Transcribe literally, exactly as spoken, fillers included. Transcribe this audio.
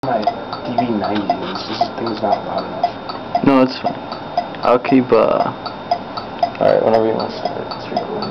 My D B ninety. This thing's not loud enough. No, it's fine. I'll keep, uh... Alright, whenever you want to start it, it's recording.